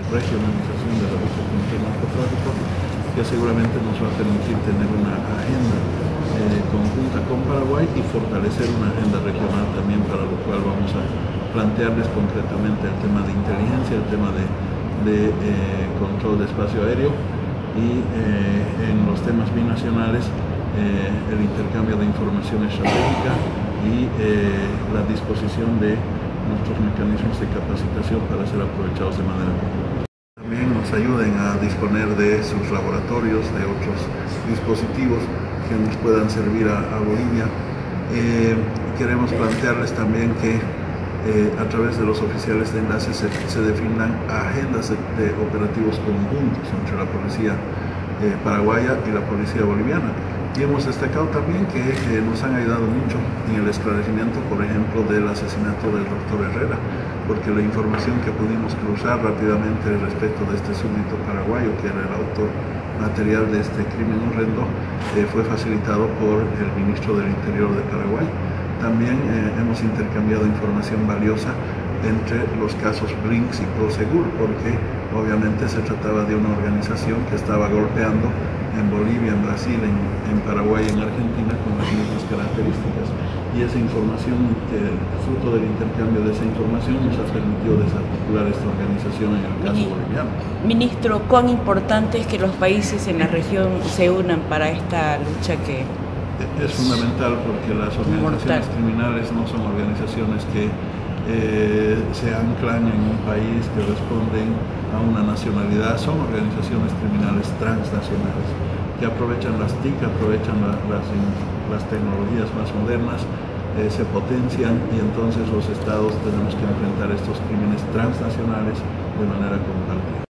regionalización de la lucha contra el narcotráfico, que seguramente nos va a permitir tener una agenda conjunta con Paraguay y fortalecer una agenda regional también, para lo cual vamos a plantearles concretamente el tema de inteligencia, el tema de control de espacio aéreo y en los temas binacionales el intercambio de información estratégica y la disposición de nuestros mecanismos de capacitación para ser aprovechados de manera conjunta. También nos ayuden a disponer de sus laboratorios, de otros dispositivos que nos puedan servir a Bolivia. Queremos plantearles también que a través de los oficiales de enlace se definan agendas de operativos conjuntos entre la policía paraguaya y la policía boliviana. Y hemos destacado también que nos han ayudado mucho en el esclarecimiento, por ejemplo, del asesinato del doctor Herrera, porque la información que pudimos cruzar rápidamente respecto de este súbdito paraguayo, que era el autor material de este crimen horrendo, fue facilitado por el ministro del Interior de Paraguay. También hemos intercambiado información valiosa entre los casos Brinks y Prosegur, porque obviamente se trataba de una organización que estaba golpeando en Bolivia, en Brasil, en Paraguay, en Argentina, con las mismas características. Y esa información, fruto del intercambio de esa información, nos ha permitido desarticular esta organización en el caso boliviano. Ministro, ¿cuán importante es que los países en la región se unan para esta lucha que es fundamental, porque las organizaciones criminales no son organizaciones que se anclan en un país, que responden a una nacionalidad, son organizaciones criminales transnacionales que aprovechan las TIC, aprovechan las tecnologías más modernas, se potencian, y entonces los estados tenemos que enfrentar estos crímenes transnacionales de manera compartida.